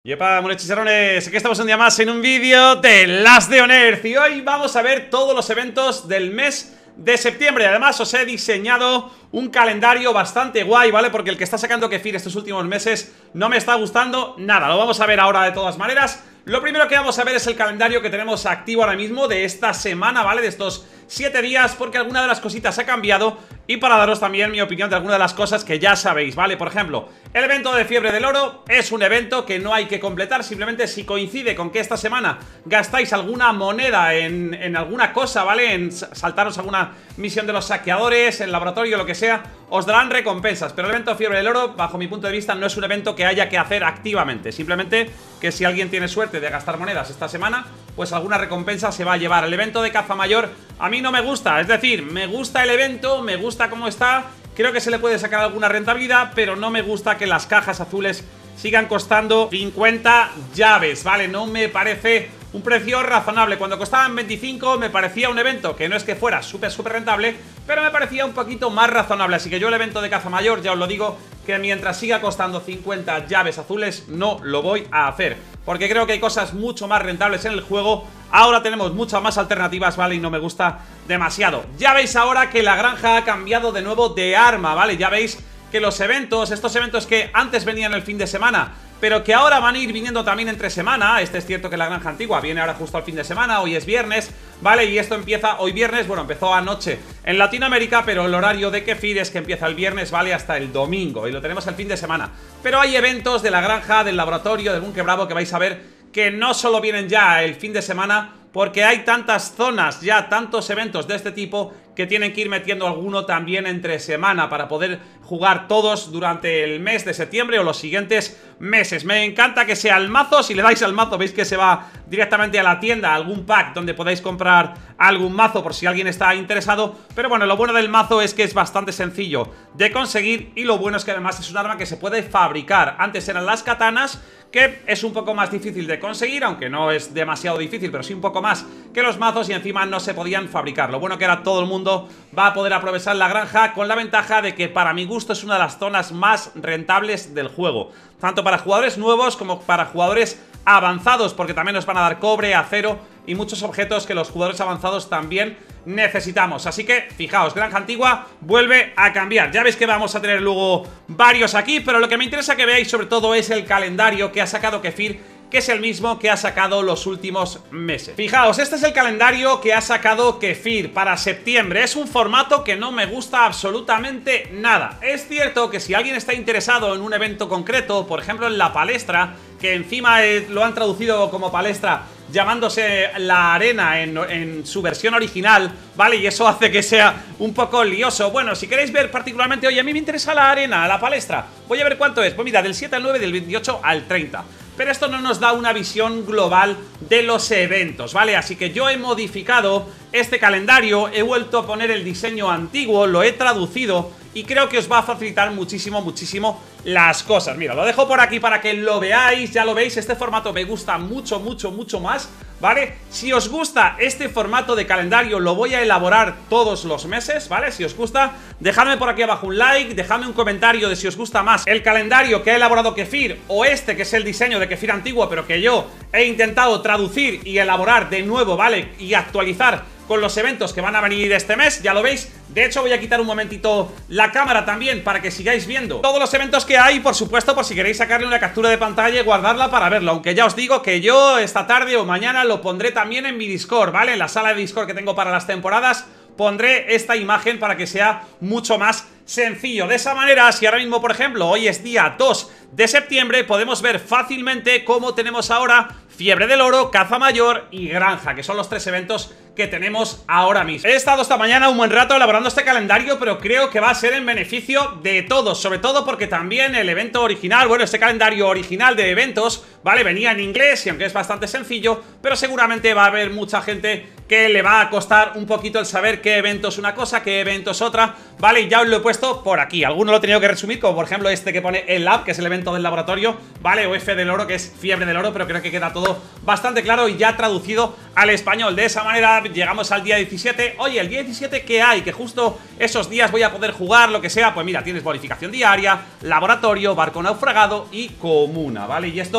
Yepa, muy chicharrones, aquí estamos un día más en un vídeo de Last de On Earth. Y hoy vamos a ver todos los eventos del mes de septiembre. Además os he diseñado un calendario bastante guay, ¿vale? Porque el que está sacando Kefir estos últimos meses no me está gustando nada. Lo vamos a ver ahora de todas maneras. Lo primero que vamos a ver es el calendario que tenemos activo ahora mismo de esta semana, ¿vale? De estos 7 días, porque alguna de las cositas ha cambiado. Y para daros también mi opinión de alguna de las cosas que ya sabéis, ¿vale? Por ejemplo, el evento de Fiebre del Oro es un evento que no hay que completar. Simplemente si coincide con que esta semana gastáis alguna moneda en alguna cosa, ¿vale? En saltaros alguna misión de los saqueadores, en laboratorio, lo que sea, os darán recompensas. Pero el evento de Fiebre del Oro, bajo mi punto de vista, no es un evento que haya que hacer activamente. Simplemente que si alguien tiene suerte de gastar monedas esta semana, pues alguna recompensa se va a llevar. El evento de caza mayor a mí no me gusta. Es decir, me gusta el evento, me gusta cómo está. Creo que se le puede sacar alguna rentabilidad, pero no me gusta que las cajas azules sigan costando 50 llaves, ¿vale? No me parece un precio razonable. Cuando costaban 25 me parecía un evento que no es que fuera súper rentable, pero me parecía un poquito más razonable. Así que yo el evento de caza mayor, ya os lo digo, que mientras siga costando 50 llaves azules no lo voy a hacer, porque creo que hay cosas mucho más rentables en el juego. Ahora tenemos muchas más alternativas, ¿vale? Y no me gusta demasiado. Ya veis ahora que la granja ha cambiado de nuevo de arma, ¿vale? Ya veis que los eventos, estos eventos que antes venían el fin de semana, pero que ahora van a ir viniendo también entre semana. Este es cierto que la granja antigua viene ahora justo al fin de semana. Hoy es viernes, ¿vale? Y esto empieza hoy viernes, bueno, empezó anoche en Latinoamérica, pero el horario de Kefir es que empieza el viernes, ¿vale? Hasta el domingo, y lo tenemos el fin de semana. Pero hay eventos de la granja, del laboratorio, del búnker bravo, que vais a ver que no solo vienen ya el fin de semana, porque hay tantas zonas, ya tantos eventos de este tipo, que tienen que ir metiendo alguno también entre semana para poder jugar todos durante el mes de septiembre o los siguientes meses. Me encanta que sea el mazo. Si le dais al mazo veis que se va directamente a la tienda, a algún pack donde podáis comprar algún mazo por si alguien está interesado. Pero bueno, lo bueno del mazo es que es bastante sencillo de conseguir, y lo bueno es que además es un arma que se puede fabricar. Antes eran las katanas, que es un poco más difícil de conseguir, aunque no es demasiado difícil, pero sí un poco más que los mazos, y encima no se podían fabricar. Lo bueno que ahora todo el mundo va a poder aprovechar la granja, con la ventaja de que para mi gusto es una de las zonas más rentables del juego, tanto para jugadores nuevos como para jugadores avanzados, porque también nos van a dar cobre, acero y muchos objetos que los jugadores avanzados también necesitamos. Así que, fijaos, granja antigua vuelve a cambiar. Ya veis que vamos a tener luego varios aquí, pero lo que me interesa que veáis sobre todo es el calendario que ha sacado Kefir, que es el mismo que ha sacado los últimos meses. Fijaos, este es el calendario que ha sacado Kefir para septiembre. Es un formato que no me gusta absolutamente nada. Es cierto que si alguien está interesado en un evento concreto, por ejemplo en la palestra, que encima lo han traducido como palestra llamándose la arena en su versión original, ¿vale? Y eso hace que sea un poco lioso. Bueno, si queréis ver particularmente, oye, a mí me interesa la arena, la palestra, voy a ver cuánto es. Pues mira, del 7 al 9, del 28 al 30. Pero esto no nos da una visión global de los eventos, ¿vale? Así que yo he modificado este calendario, he vuelto a poner el diseño antiguo, lo he traducido, y creo que os va a facilitar muchísimo las cosas. Mira, lo dejo por aquí para que lo veáis. Ya lo veis, este formato me gusta mucho más, ¿vale? Si os gusta este formato de calendario, lo voy a elaborar todos los meses, ¿vale? Si os gusta, dejadme por aquí abajo un like, dejadme un comentario de si os gusta más el calendario que ha elaborado Kefir, o este que es el diseño de Kefir antiguo, pero que yo he intentado traducir y elaborar de nuevo, ¿vale? Y actualizar con los eventos que van a venir este mes, ya lo veis. De hecho voy a quitar un momentito la cámara también para que sigáis viendo todos los eventos que hay, por supuesto, por si queréis sacarle una captura de pantalla y guardarla para verlo. Aunque ya os digo que yo esta tarde o mañana lo pondré también en mi Discord, ¿vale? En la sala de Discord que tengo para las temporadas pondré esta imagen para que sea mucho más sencillo. De esa manera, si ahora mismo, por ejemplo, hoy es día 2 de septiembre, podemos ver fácilmente cómo tenemos ahora Fiebre del Oro, Caza Mayor y Granja, que son los 3 eventos que tenemos ahora mismo. He estado esta mañana un buen rato elaborando este calendario, pero creo que va a ser en beneficio de todos, sobre todo porque también el evento original, bueno, este calendario original de eventos, ¿vale? Venía en inglés, y aunque es bastante sencillo, pero seguramente va a haber mucha gente que le va a costar un poquito el saber qué evento es una cosa, qué evento es otra, ¿vale? Y ya os lo he puesto por aquí. Algunos lo he tenido que resumir, como por ejemplo este que pone el Lab, que es el evento del laboratorio, ¿vale? O F del Oro, que es Fiebre del Oro, pero creo que queda todo bastante claro y ya traducido al español. De esa manera llegamos al día 17. Oye, el día 17, ¿qué hay? Que justo esos días voy a poder jugar, lo que sea. Pues mira, tienes bonificación diaria, laboratorio, barco naufragado y comuna, ¿vale? Y esto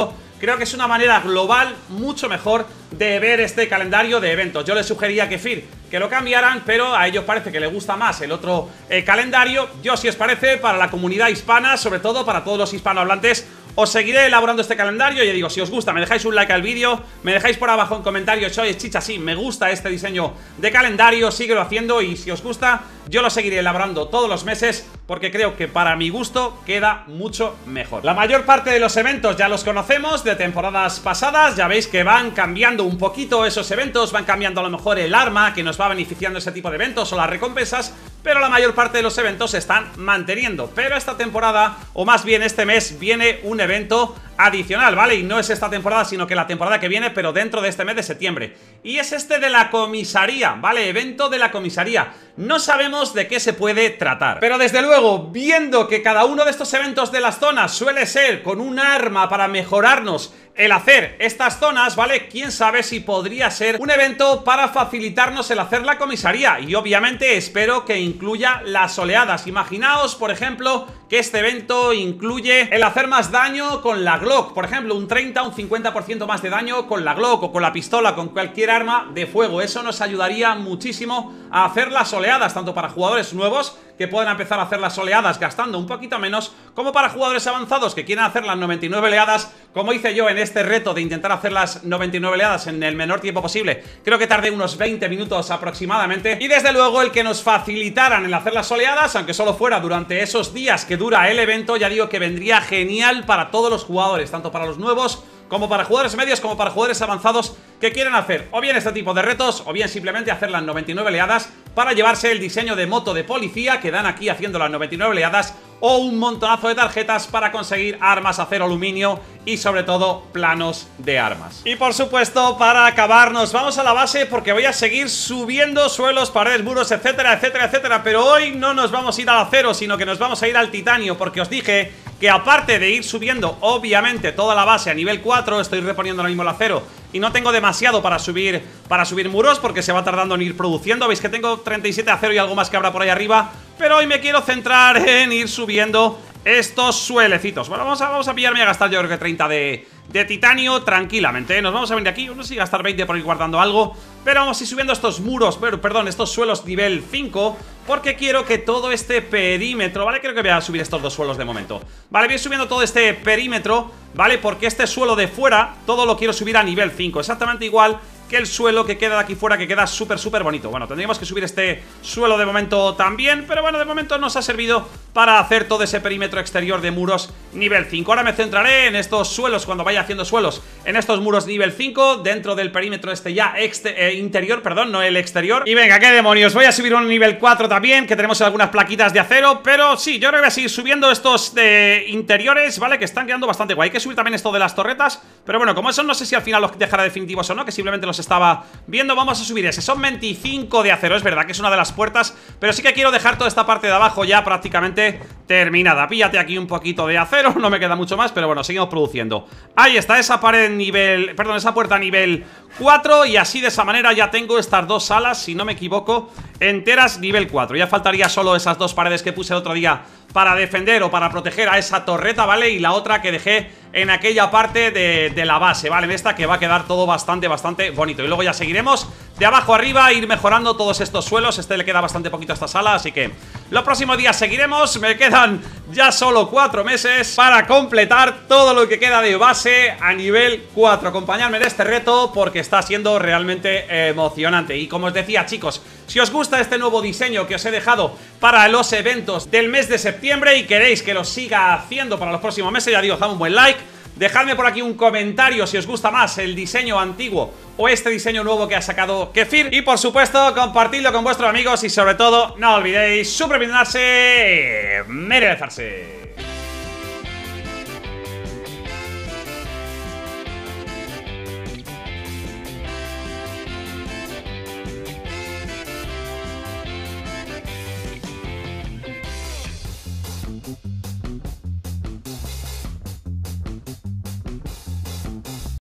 creo que es una manera global mucho mejor de ver este calendario de eventos. Yo les sugería a Kefir que lo cambiaran, pero a ellos parece que les gusta más el otro calendario. Yo, si os parece, para la comunidad hispana, sobre todo para todos los hispanohablantes, os seguiré elaborando este calendario. Ya digo, si os gusta, me dejáis un like al vídeo, me dejáis por abajo en comentarios, oye, chicha, sí, me gusta este diseño de calendario, síguelo haciendo, y si os gusta, yo lo seguiré elaborando todos los meses, porque creo que para mi gusto queda mucho mejor. La mayor parte de los eventos ya los conocemos de temporadas pasadas, ya veis que van cambiando un poquito esos eventos, van cambiando a lo mejor el arma que nos va beneficiando ese tipo de eventos o las recompensas, pero la mayor parte de los eventos se están manteniendo. Pero esta temporada, o más bien este mes, viene un evento adicional, ¿vale? Y no es esta temporada, sino que la temporada que viene, pero dentro de este mes de septiembre. Y es este de la comisaría, ¿vale? Evento de la comisaría. No sabemos de qué se puede tratar, pero desde luego, viendo que cada uno de estos eventos de las zonas suele ser con un arma para mejorarnos el hacer estas zonas, ¿vale? Quién sabe si podría ser un evento para facilitarnos el hacer la comisaría. Y obviamente espero que incluya las oleadas. Imaginaos, por ejemplo, que este evento incluye el hacer más daño con la Glock, por ejemplo, un 30, un 50% más de daño con la Glock o con la pistola, con cualquier arma de fuego. Eso nos ayudaría muchísimo a hacer las oleadas, tanto para jugadores nuevos que puedan empezar a hacer las oleadas gastando un poquito menos, como para jugadores avanzados que quieran hacer las 99 oleadas, como hice yo en este reto de intentar hacer las 99 oleadas en el menor tiempo posible. Creo que tardé unos 20 minutos aproximadamente. Y desde luego el que nos facilitaran el hacer las oleadas, aunque solo fuera durante esos días que dura el evento, ya digo que vendría genial para todos los jugadores, tanto para los nuevos como para jugadores medios, como para jugadores avanzados que quieren hacer o bien este tipo de retos, o bien simplemente hacer las 99 oleadas para llevarse el diseño de moto de policía que dan aquí haciendo las 99 oleadas, o un montonazo de tarjetas para conseguir armas, acero, aluminio y sobre todo planos de armas. Y por supuesto, para acabar, nos vamos a la base porque voy a seguir subiendo suelos, paredes, muros, etcétera, etcétera, etcétera. Pero hoy no nos vamos a ir al acero, sino que nos vamos a ir al titanio, porque os dije que aparte de ir subiendo obviamente toda la base a nivel 4, estoy reponiendo ahora mismo el acero y no tengo demasiado para subir muros porque se va tardando en ir produciendo. Veis que tengo 37 de acero y algo más que habrá por ahí arriba, pero hoy me quiero centrar en ir subiendo estos suelecitos. Bueno, vamos a pillarme a gastar yo creo que 30 de titanio tranquilamente, ¿eh? Nos vamos a venir aquí, no sé si gastar 20 por ir guardando algo, pero vamos a ir subiendo estos muros, perdón, estos suelos nivel 5, porque quiero que todo este perímetro, ¿vale? Creo que voy a subir estos dos suelos de momento. Vale, voy subiendo todo este perímetro, ¿vale? Porque este suelo de fuera, todo lo quiero subir a nivel 5, exactamente igual que el suelo que queda de aquí fuera, que queda súper bonito. Bueno, tendríamos que subir este suelo de momento también, pero bueno, de momento nos ha servido para hacer todo ese perímetro exterior de muros nivel 5. Ahora me centraré en estos suelos, cuando vaya haciendo suelos, en estos muros nivel 5, dentro del perímetro este ya interior, perdón, no el exterior. Y venga, qué demonios, voy a subir un nivel 4 también, que tenemos algunas plaquitas de acero, pero sí, yo creo que voy a seguir subiendo estos de interiores, ¿vale? Que están quedando bastante guay. Hay que subir también esto de las torretas, pero bueno, como eso no sé si al final los dejará definitivos o no, que simplemente los estaba viendo, vamos a subir ese. Son 25 de acero, es verdad que es una de las puertas, pero sí que quiero dejar toda esta parte de abajo ya prácticamente terminada. Píllate aquí un poquito de acero, no me queda mucho más, pero bueno, seguimos produciendo. Ahí está, esa pared nivel, perdón, esa puerta nivel 4, y así de esa manera ya tengo estas dos salas, si no me equivoco, enteras nivel 4. Ya faltaría solo esas dos paredes que puse el otro día para defender o para proteger a esa torreta, ¿vale? Y la otra que dejé en aquella parte de la base, ¿vale? En esta que va a quedar todo bastante bonito. Y luego ya seguiremos de abajo arriba, ir mejorando todos estos suelos. Este le queda bastante poquito a esta sala, así que los próximos días seguiremos. Me quedan ya solo 4 meses para completar todo lo que queda de base a nivel 4. Acompañadme en este reto porque está siendo realmente emocionante. Y como os decía, chicos, si os gusta este nuevo diseño que os he dejado para los eventos del mes de septiembre y queréis que lo siga haciendo para los próximos meses, ya digo, dad un buen like. Dejadme por aquí un comentario si os gusta más el diseño antiguo o este diseño nuevo que ha sacado Kefir. Y por supuesto, compartidlo con vuestros amigos y sobre todo, no olvidéis supervisionarse, merecerse.